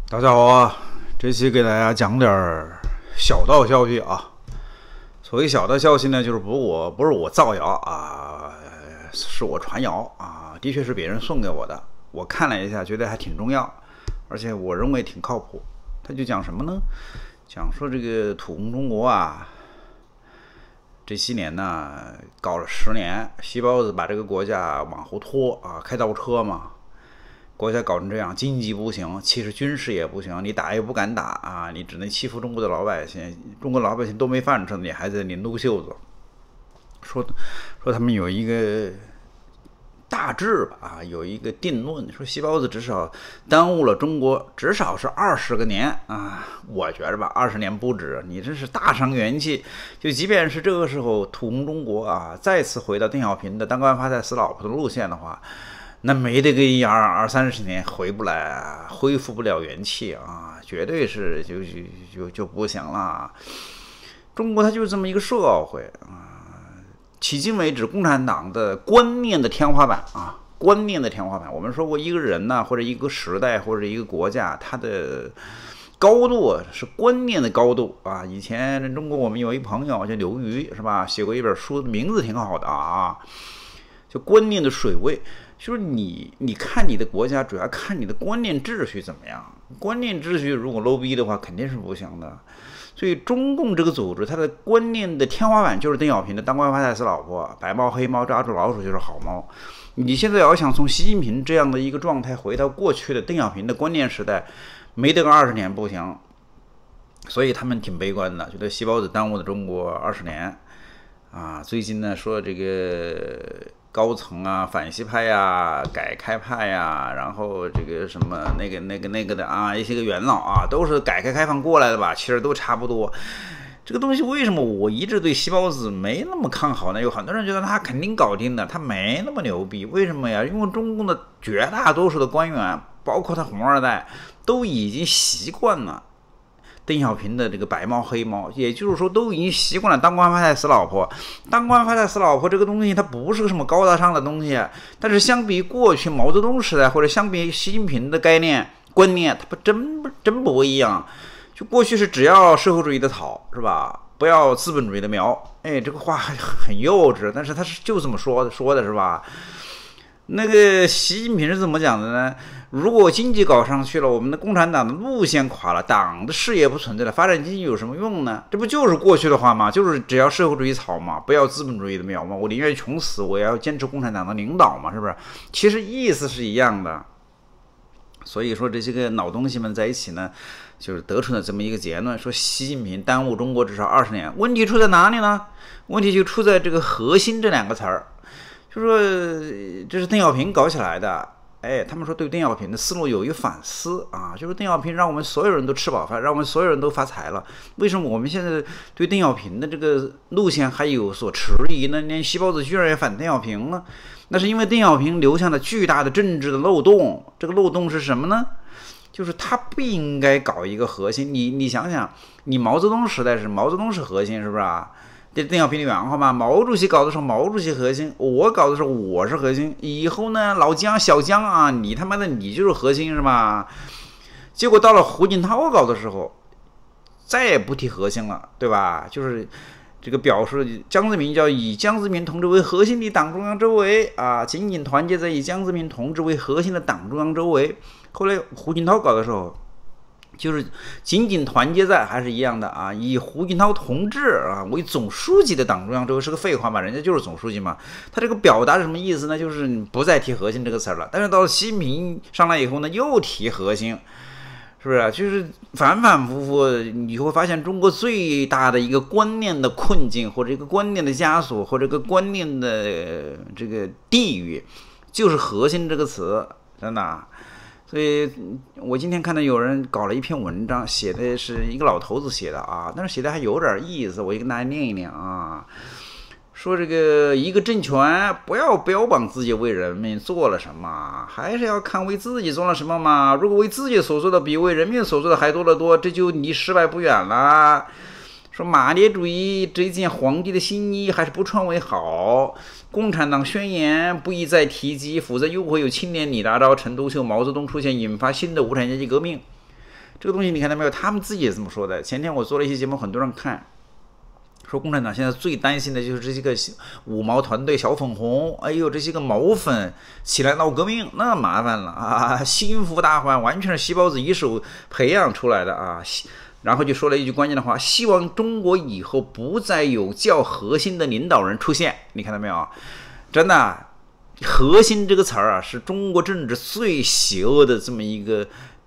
大家好啊，这期给大家讲点小道消息啊。所谓小道消息呢，就是不是我造谣啊，是我传谣啊，的确是别人送给我的。我看了一下，觉得还挺重要，而且我认为挺靠谱。他就讲什么呢？讲说这个土共中国啊，这些年呢搞了10年，细胞子把这个国家往后拖啊，开倒车嘛。国家搞成这样，经济不行，其实军事也不行，你打也不敢打啊，你只能欺负中国的老百姓，中国老百姓都没饭吃，你还在拧撸袖子。说他们有一个大致吧啊，有一个定论，说细胞子至少耽误了中国至少是20个年啊，我觉着吧，20年不止，你真是大伤元气。就即便是这个时候土共中国啊再次回到邓小平的当官发财死老婆的路线的话，那没得个20-30年回不来，恢复不了元气啊，绝对是就不行了。中国它就是这么一个社会啊，迄今为止，共产党的观念的天花板啊，观念的天花板。我们说过，一个人呢，或者一个时代，或者一个国家，它的高度是观念的高度啊。以前中国我们有一朋友叫刘瑜，是吧？写过一本书，名字挺好的啊，就观念的水位。就是你看你的国家，主要看你的观念秩序怎么样。观念秩序如果 low 逼的话，肯定是不行的。所以中共这个组织，它的观念的天花板就是邓小平的当官发财死老婆，白猫黑猫抓住老鼠就是好猫。你现在要想从习近平这样的一个状态回到过去的邓小平的观念时代，没得个20年不行。所以他们挺悲观的，觉得细胞子耽误了中国20年啊。最近呢说这个高层啊，反西派呀、改开派呀，然后这个什么那个的啊，一些个元老啊，都是改革开放过来的吧，其实都差不多。这个东西为什么我一直对细胞子没那么看好呢？有很多人觉得他肯定搞定的，他没那么牛逼。为什么呀？因为中共的绝大多数的官员，包括他红二代，都已经习惯了邓小平的这个白猫黑猫，也就是说都已经习惯了当官发财死老婆。当官发财死老婆这个东西，它不是个什么高大上的东西，但是相比过去毛泽东时代，或者相比习近平的观念，它真不一样。就过去是只要社会主义的草，是吧？不要资本主义的苗。哎，这个话很幼稚，但是他是就这么说的是吧？那个习近平是怎么讲的呢？如果经济搞上去了，我们的共产党的路线垮了，党的事业不存在了，发展经济有什么用呢？这不就是过去的话吗？就是只要社会主义草嘛，不要资本主义的苗嘛，我宁愿穷死，我也要坚持共产党的领导嘛，是不是？其实意思是一样的。所以说这些个老东西们在一起呢，就是得出了这么一个结论，说习近平耽误中国至少20年。问题出在哪里呢？问题就出在这个核心这2个词儿。就说这是邓小平搞起来的，哎，他们说对邓小平的思路有一个反思啊，就是邓小平让我们所有人都吃饱饭，让我们所有人都发财了。为什么我们现在对邓小平的这个路线还有所迟疑呢？连细胞子居然也反邓小平了，那是因为邓小平留下了巨大的政治的漏洞。这个漏洞是什么呢？就是他不应该搞一个核心。你想想，你毛泽东时代是毛泽东是核心，是不是啊？这邓小平的原话嘛，毛主席搞的时候毛主席核心，我搞的时候我是核心，以后呢老江小江啊，你他妈的你就是核心是吧？结果到了胡锦涛搞的时候，再也不提核心了，对吧？就是这个表示江泽民叫以江泽民同志为核心的党中央周围啊，紧紧团结在以江泽民同志为核心的党中央周围。后来胡锦涛搞的时候，就是紧紧团结在还是一样的啊，以胡锦涛同志啊为总书记的党中央周围是个废话嘛，人家就是总书记嘛。他这个表达是什么意思呢？就是不再提核心这个词了。但是到了习近平上来以后呢，又提核心，是不是？就是反反复复，你会发现中国最大的一个观念的困境，或者一个观念的枷锁，或者一个观念的这个地狱，就是核心这个词，真的啊。所以我今天看到有人搞了一篇文章，写的是一个老头子写的啊，但是写的还有点意思，我就跟大家念一念啊。说这个一个政权不要标榜自己为人民做了什么，还是要看为自己做了什么嘛。如果为自己所做的比为人民所做的还多得多，这就离失败不远了。说马列主义这件皇帝的新衣还是不穿为好。共产党宣言不宜再提及，否则又会有青年李大钊、陈独秀、毛泽东出现，引发新的无产阶级革命。 这个东西你看到没有？他们自己也这么说的。前天我做了一期节目，很多人看。说共产党现在最担心的就是这些个五毛团队小粉红，哎呦，这些个毛粉起来闹革命，那麻烦了啊！心腹大患，完全是细胞子一手培养出来的啊！然后就说了一句关键的话：希望中国以后不再有较核心的领导人出现。你看到没有？真的，核心这个词儿啊，是中国政治最邪恶的这么一个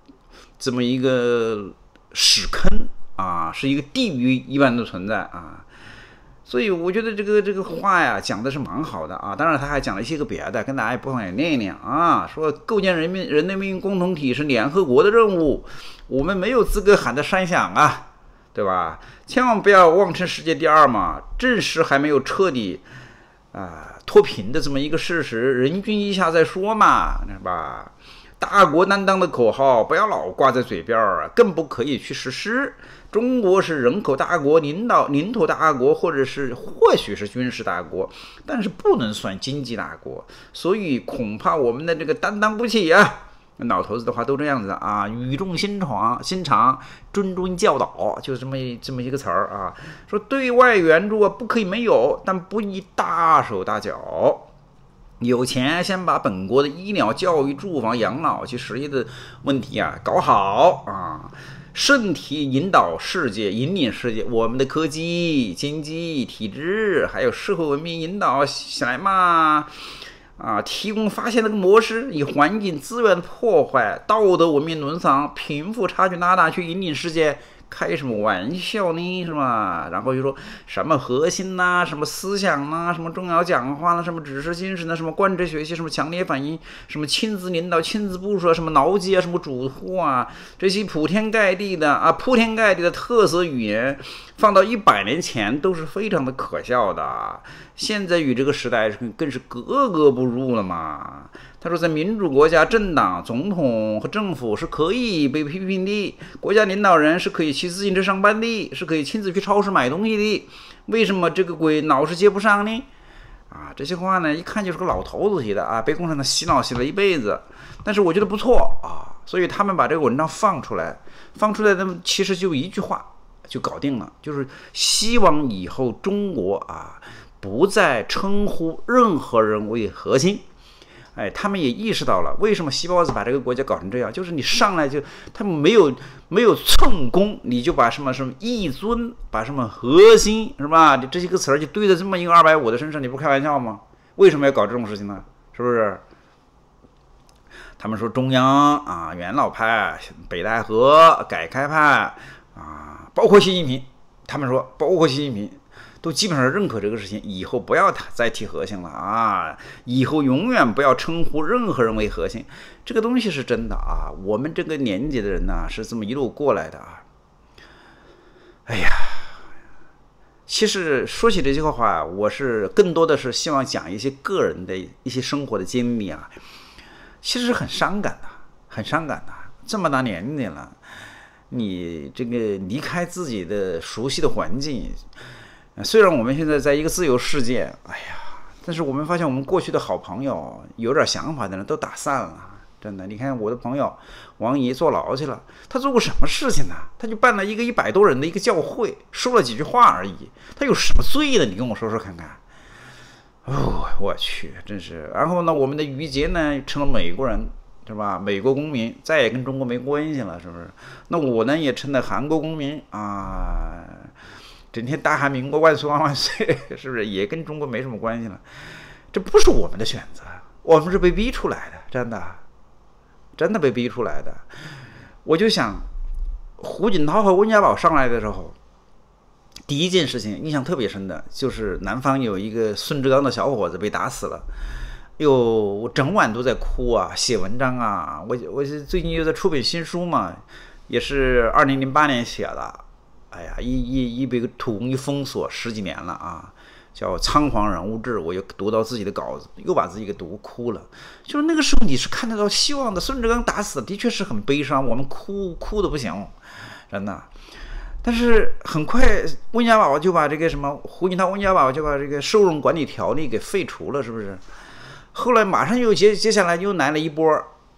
屎坑啊，是一个地狱一般的存在啊。所以我觉得这个话呀讲的是蛮好的啊，当然他还讲了一些个别的，跟大家不妨也念一念啊。说构建人类命运共同体是联合国的任务，我们没有资格喊得山响啊，对吧？千万不要妄称世界第二嘛，证实还没有彻底脱贫的这么一个事实，人均以下再说嘛，是吧？大国担当的口号不要老挂在嘴边儿，更不可以去实施。中国是人口大国、领土大国，或许是军事大国，但是不能算经济大国，所以恐怕我们的这个担当不起啊。老头子的话都这样子啊，语重心长，谆谆教导，就这么一个词儿啊。说对外援助不可以没有，但不宜大手大脚。有钱先把本国的医疗、教育、住房、养老及实业的问题搞好啊，身体引领世界，我们的科技、经济、体制还有社会文明引导起来嘛啊，提供发现那个模式，以环境资源的破坏、道德文明沦丧、贫富差距拉大去引领世界。开什么玩笑呢，是吧？然后就说什么核心呐，什么思想呐，什么重要讲话啦，什么指示精神呐，什么贯彻学习，什么强烈反应，什么亲自领导、亲自部署，什么牢记啊，什么嘱托啊，这些铺天盖地的特色语言，放到100年前都是非常的可笑的。现在与这个时代更是格格不入了嘛。他说，在民主国家，政党、总统和政府是可以被批评的，国家领导人是可以骑自行车上班的，是可以亲自去超市买东西的。为什么这个鬼老是接不上呢？啊，这些话呢，一看就是个老头子写的啊，被共产党洗脑洗了一辈子。但是我觉得不错啊，所以他们把这个文章放出来的其实就一句话就搞定了，就是希望以后中国不再称呼任何人为核心。他们也意识到了为什么细胞子把这个国家搞成这样，就是你上来就他们没有寸功，你就把什么一尊，把什么核心，是吧？这些个词儿就堆在这么一个250的身上，你不开玩笑吗？为什么要搞这种事情呢？是不是？他们说中央元老派、北戴河、改开派包括习近平，他们说包括习近平。都基本上认可这个事情，以后不要再提核心了以后永远不要称呼任何人为核心，这个东西是真的我们这个年纪的人呢是这么一路过来的哎呀，其实说起这句话，我是更多的是希望讲一些个人的一些生活的经历其实很伤感的，这么大年纪了，你这个离开自己的熟悉的环境。虽然我们现在在一个自由世界，但是我们发现我们过去的好朋友，有点想法的人都打散了，真的。你看我的朋友王姨坐牢去了，他做过什么事情呢？他就办了一个100多人的一个教会，说了几句话而已，他有什么罪呢？你跟我说说看看。我去，真是。然后呢，我们的于杰呢成了美国人，是吧？美国公民，再也跟中国没关系了，是不是？那我呢也成了韩国公民整天大喊民国万岁万岁，是不是也跟中国没什么关系了？这不是我们的选择，我们是被逼出来的，真的被逼出来的。我就想，胡锦涛和温家宝上来的时候，第一件事情印象特别深的就是南方有一个孙志刚的小伙子被打死了，我整晚都在哭写文章我最近又在出本新书嘛，也是2008年写的。被土工一封锁10几年了叫《仓皇人物志》，我又读到自己的稿子，又把自己给读哭了。就是那个时候你是看得到希望的。孙志刚打死的确是很悲伤，我们哭的不行，真的。但是很快温家宝就把这个胡锦涛温家宝就把这个收容管理条例给废除了，是不是？后来马上接下来又来了一波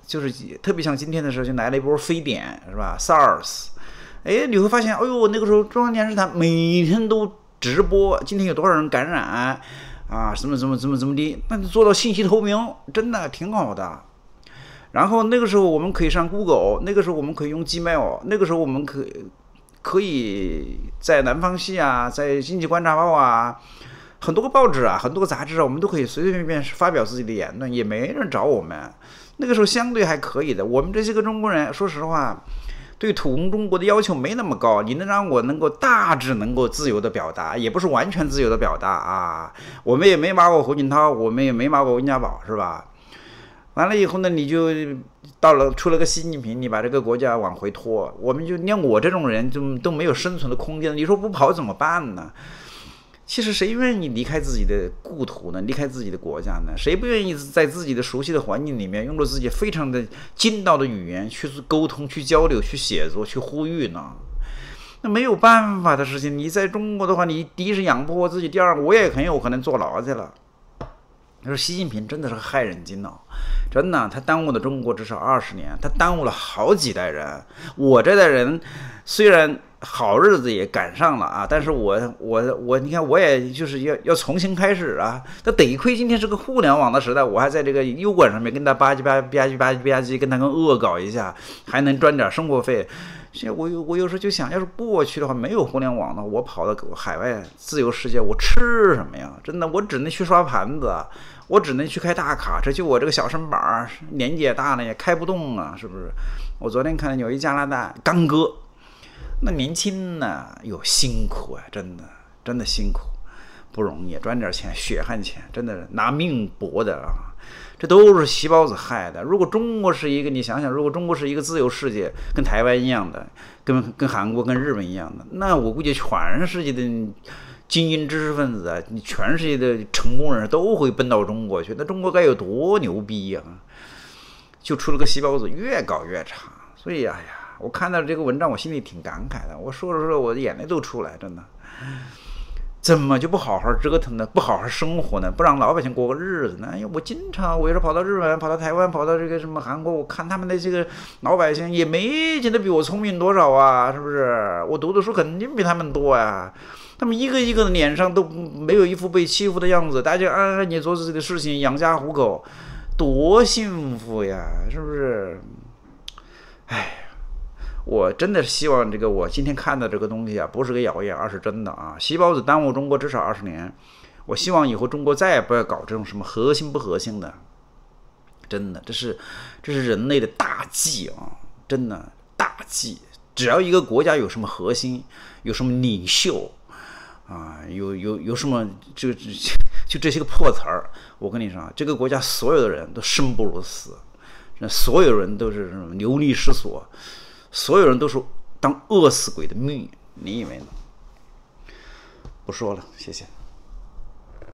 就是特别像今天的时候，就来了一波非典，是吧 ？SARS， 哎，你会发现，哎呦，那个时候中央电视台每天都直播，今天有多少人感染啊，什么的，那就做到信息透明，真的挺好的。然后那个时候我们可以上 Google， 那个时候我们可以用 Gmail， 那个时候我们可以在南方系啊，在经济观察报啊，很多个报纸啊，很多个杂志啊，我们都可以随随便便发表自己的言论，也没人找我们。那个时候相对还可以的，我们这些个中国人，说实话，对土工中国的要求没那么高。你能让我能够大致能够自由的表达，也不是完全自由的表达啊。我们也没骂过胡锦涛，我们也没骂过温家宝，是吧？完了以后呢，你就出了个习近平，你把这个国家往回拖，我们就连我这种人就都没有生存的空间。你说不跑怎么办呢？其实谁愿意离开自己的故土呢？离开自己的国家呢？谁不愿意在自己的熟悉的环境里面，用着自己非常的筋道的语言去沟通、去交流、去写作、去呼吁呢？那没有办法的事情。你在中国的话，你第一是养不活自己，第二我也很有可能坐牢去了。他说习近平真的是个害人精哦，真的，他耽误了中国至少20年，他耽误了好几代人。我这代人虽然好日子也赶上了啊，但是我你看我也就是要重新开始啊。那得亏今天是个互联网的时代，我还在这个油管上面跟他吧唧跟他恶搞一下，还能赚点生活费。现在我有时候就想，要是过去的话，没有互联网呢，我跑到海外自由世界，我吃什么呀？真的，我只能去刷盘子，我只能去开大卡车，就我这个小身板，年纪也大了，也开不动啊，是不是？我昨天看有一加拿大刚哥，那年轻呢，哟辛苦啊，真的辛苦，不容易，赚点钱，血汗钱，真的拿命搏的啊。这都是细胞子害的。如果中国是一个，你想想，如果中国是一个自由世界，跟台湾一样的，跟韩国、跟日本一样的，那我估计全世界的精英知识分子啊，你全世界的成功人都会奔到中国去。那中国该有多牛逼呀！就出了个细胞子，越搞越差。所以，哎呀，我看到这个文章，我心里挺感慨的。我说着说着，我的眼泪都出来，真的。怎么就不好好折腾呢？不好好生活呢？不让老百姓过个日子呢？哎呀，我经常我有时候跑到日本、跑到台湾、跑到这个什么韩国，我看他们的这个老百姓也没觉得比我聪明多少啊，是不是？我读的书肯定比他们多呀。他们一个一个的脸上都没有一副被欺负的样子，大家安安静静做自己的事情，养家糊口，多幸福呀，是不是？哎。我真的希望这个我今天看的这个东西啊，不是个谣言，而是真的啊！细胞子耽误中国至少20年，我希望以后中国再也不要搞这种什么核心不核心的，真的，这是人类的大忌啊！真的大忌！只要一个国家有什么核心，有什么领袖啊，有什么就这些个破词儿，我跟你说，这个国家所有的人都生不如死，所有人都是流离失所。所有人都是当饿死鬼的命，你以为呢？不说了，谢谢。